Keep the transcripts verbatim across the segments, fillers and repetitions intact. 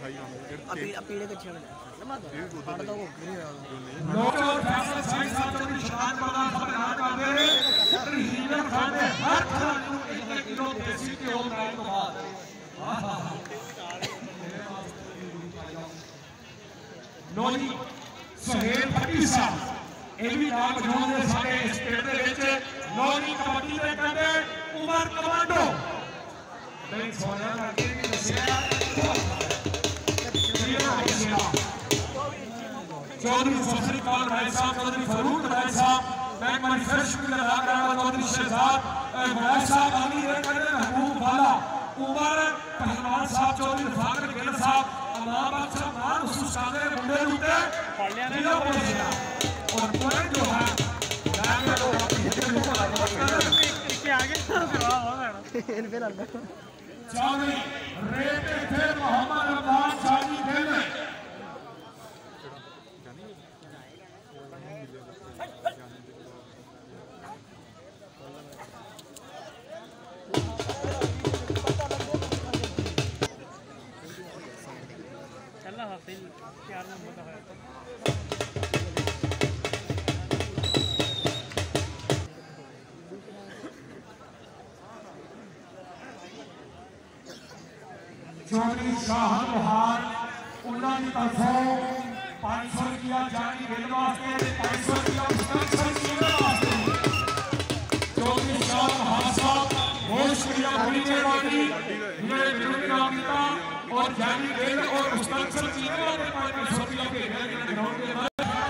appeal appeal के छेड़ पढ़ दो लोग और फैसल साइड साहब जो निशान प्रदान प्रदान करते हैं हीलर खाने हर खिलाड़ी एक किलो देसी के ओम नाइन के बाद नोजी सुहेल भट्टी साहब ਇਹ ਵੀ ਨਾਮ ਵਜਾਉਂਦੇ ਸਾਡੇ ਇਸ ਪਿੰਡ ਦੇ ਵਿੱਚ ਨੌਵੀਂ ਕਬੱਡੀ ਦੇ ਕਹਿੰਦੇ ਉਮਰ ਕਮਾਂਡੋ ਨਹੀਂ ਸੋਹਣਾ ਕਰਕੇ ਵੀ ਦੱਸਿਆ चौधरी सफरी पाल राय साहब चौधरी फरूक राय साहब मैं हमारी फिर शुक्रिया अदा करूंगा चौधरी शहजाद राय साहब अली कहते महबूब वाला उमर पहलवान साहब चौधरी फाकर गिल साहब अमाम साहब नाम महसूस करते हैं मुंडे लुटे जिला पहुंचना और पॉइंट जो है इसके आगे चौधरी रेट फिर मोहम्मद रमजान शादी खेलने चौधरी शाह लोहार उन्होंने तरफों पाँच सौ रुपया जानी बिल वास्ते पाँच सौ रुपया वास्ते चौधरी शाह लोहार साहब बहुत शुक्रिया बड़ी मेहरबानी मेरे विरोधी नाम दिया और जानी बिल और मुस्तकबिल चीज़ें वाले पाँच सौ रुपया भेजा गया ग्राउंड के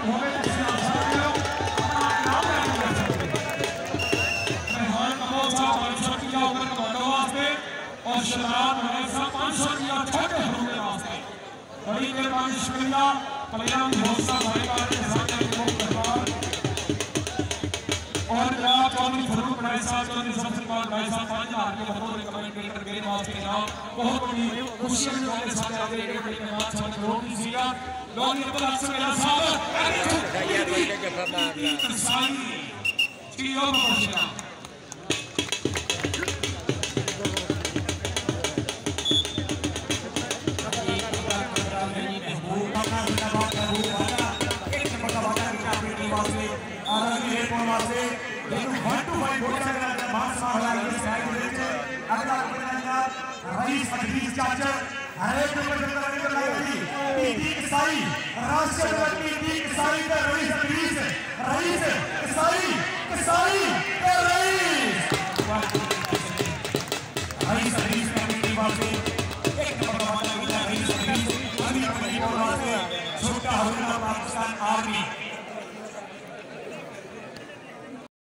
और शराब ऐसा पाँच सौ रुपया छोटे होने वास्ते बड़ी मेहरबानी शुक्रिया कल्याण भरोसा भाई का और जनाब चौधरी फरूक राय साहब चौधरी सफरी पाल राय साहब पाँच हजार के बतौर कमेंट कर मेरे वास्ते जनाब बहुत बड़ी खुशी है मेरे साथ आगे एक बड़ी बात समझ रोक दीजिएगा लोग ये बता सकते हैं साहब ये रोके के फरमान साईं चीजों में पहुंचना रईस अजीज चाचा हरे के बजट करने के लिए पीटी ईसाई राष्ट्रीय पीटी ईसाई का रईस अजीज रईस ईसाई ईसाई